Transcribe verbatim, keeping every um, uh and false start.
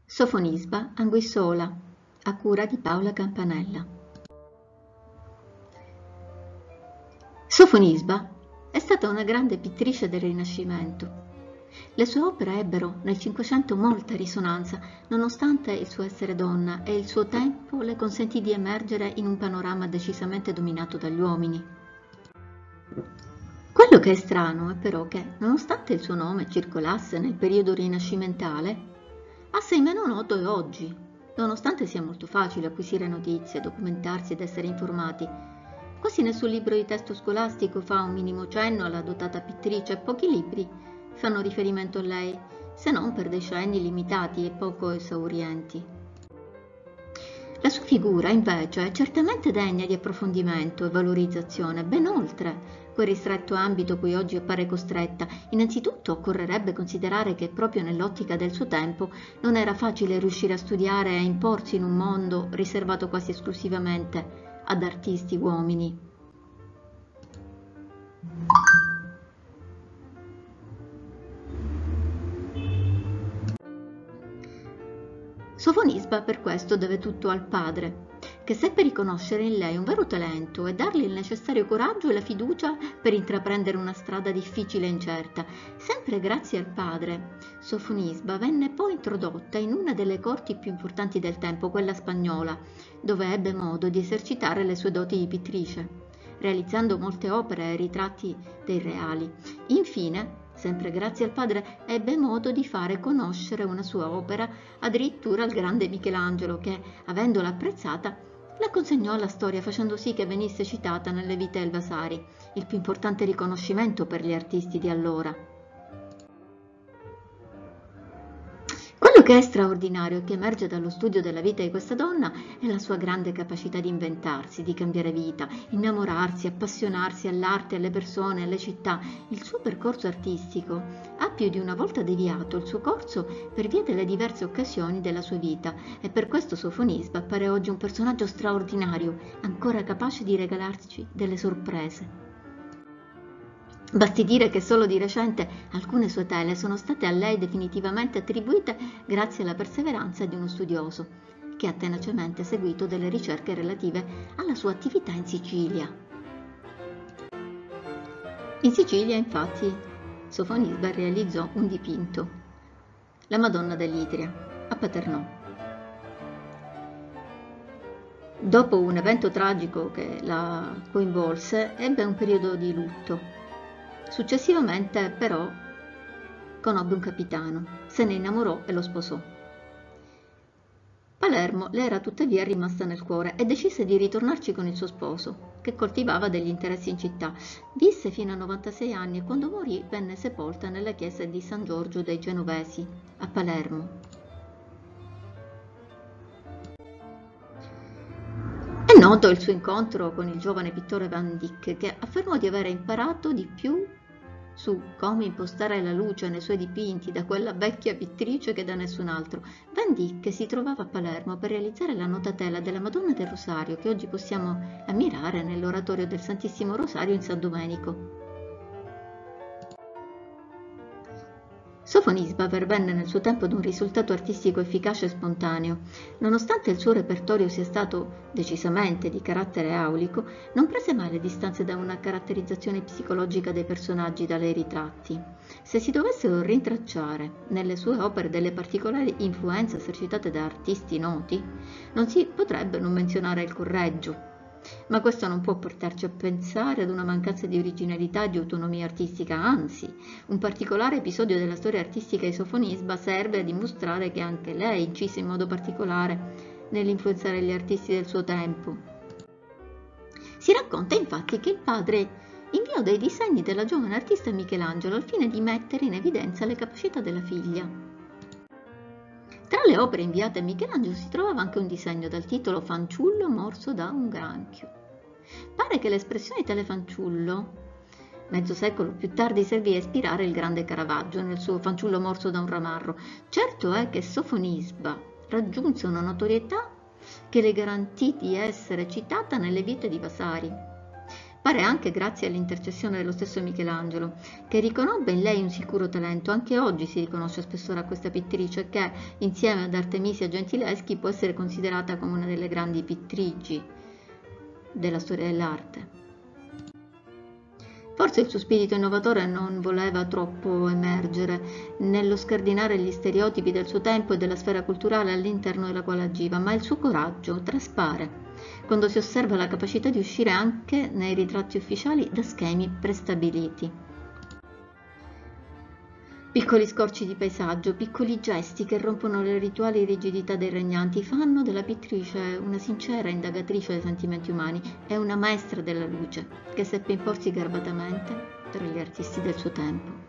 Sofonisba Anguissola, a cura di Paola Campanella. Sofonisba è stata una grande pittrice del Rinascimento. Le sue opere ebbero nel Cinquecento molta risonanza, nonostante il suo essere donna, e il suo tempo le consentì di emergere in un panorama decisamente dominato dagli uomini. Quello che è strano è però che, nonostante il suo nome circolasse nel periodo rinascimentale, assai meno noto è oggi, nonostante sia molto facile acquisire notizie, documentarsi ed essere informati. Quasi nessun libro di testo scolastico fa un minimo cenno alla dotata pittrice e pochi libri fanno riferimento a lei, se non per decenni limitati e poco esaurienti. La sua figura, invece, è certamente degna di approfondimento e valorizzazione, ben oltre quel ristretto ambito cui oggi appare costretta. Innanzitutto occorrerebbe considerare che proprio nell'ottica del suo tempo non era facile riuscire a studiare e a imporsi in un mondo riservato quasi esclusivamente ad artisti uomini. Sofonisba per questo deve tutto al padre, che seppe riconoscere in lei un vero talento e darle il necessario coraggio e la fiducia per intraprendere una strada difficile e incerta. Sempre grazie al padre, Sofonisba venne poi introdotta in una delle corti più importanti del tempo, quella spagnola, dove ebbe modo di esercitare le sue doti di pittrice, realizzando molte opere e ritratti dei reali. Infine, sempre grazie al padre, ebbe modo di fare conoscere una sua opera addirittura al grande Michelangelo, che, avendola apprezzata, la consegnò alla storia, facendo sì che venisse citata nelle Vite del Vasari, il più importante riconoscimento per gli artisti di allora. Quello che è straordinario e che emerge dallo studio della vita di questa donna è la sua grande capacità di inventarsi, di cambiare vita, innamorarsi, appassionarsi all'arte, alle persone, alle città. Il suo percorso artistico ha più di una volta deviato il suo corso per via delle diverse occasioni della sua vita, e per questo Sofonisba appare oggi un personaggio straordinario, ancora capace di regalarci delle sorprese. Basti dire che solo di recente alcune sue tele sono state a lei definitivamente attribuite grazie alla perseveranza di uno studioso, che ha tenacemente seguito delle ricerche relative alla sua attività in Sicilia. In Sicilia, infatti, Sofonisba realizzò un dipinto, la Madonna dell'Itria, a Paternò. Dopo un evento tragico che la coinvolse, ebbe un periodo di lutto. Successivamente, però, conobbe un capitano, se ne innamorò e lo sposò. Palermo le era tuttavia rimasta nel cuore e decise di ritornarci con il suo sposo, che coltivava degli interessi in città. Visse fino a novantasei anni e quando morì venne sepolta nella chiesa di San Giorgio dei Genovesi, a Palermo. È noto il suo incontro con il giovane pittore Van Dyck, che affermò di avere imparato di più su come impostare la luce nei suoi dipinti da quella vecchia pittrice che da nessun altro. Van Dyck si trovava a Palermo per realizzare la notatela della Madonna del Rosario, che oggi possiamo ammirare nell'oratorio del Santissimo Rosario in San Domenico. Sofonisba pervenne nel suo tempo ad un risultato artistico efficace e spontaneo. Nonostante il suo repertorio sia stato decisamente di carattere aulico, non prese mai le distanze da una caratterizzazione psicologica dei personaggi da lei ritratti. Se si dovessero rintracciare nelle sue opere delle particolari influenze esercitate da artisti noti, non si potrebbe non menzionare il Correggio. Ma questo non può portarci a pensare ad una mancanza di originalità e di autonomia artistica, anzi, un particolare episodio della storia artistica di Sofonisba serve a dimostrare che anche lei incise in modo particolare nell'influenzare gli artisti del suo tempo. Si racconta infatti che il padre inviò dei disegni della giovane artista Michelangelo al fine di mettere in evidenza le capacità della figlia. Tra le opere inviate a Michelangelo si trovava anche un disegno dal titolo Fanciullo morso da un granchio. Pare che l'espressione tale fanciullo, mezzo secolo più tardi, servì a ispirare il grande Caravaggio nel suo Fanciullo morso da un ramarro. Certo è che Sofonisba raggiunse una notorietà che le garantì di essere citata nelle Vite di Vasari. appare anche grazie all'intercessione dello stesso Michelangelo, che riconobbe in lei un sicuro talento. Anche oggi si riconosce spessore a questa pittrice che, insieme ad Artemisia Gentileschi, può essere considerata come una delle grandi pittrici della storia dell'arte. Forse il suo spirito innovatore non voleva troppo emergere nello scardinare gli stereotipi del suo tempo e della sfera culturale all'interno della quale agiva, ma il suo coraggio traspare quando si osserva la capacità di uscire anche nei ritratti ufficiali da schemi prestabiliti. Piccoli scorci di paesaggio, piccoli gesti che rompono le rituali rigidità dei regnanti fanno della pittrice una sincera indagatrice dei sentimenti umani e una maestra della luce che seppe imporsi garbatamente tra gli artisti del suo tempo.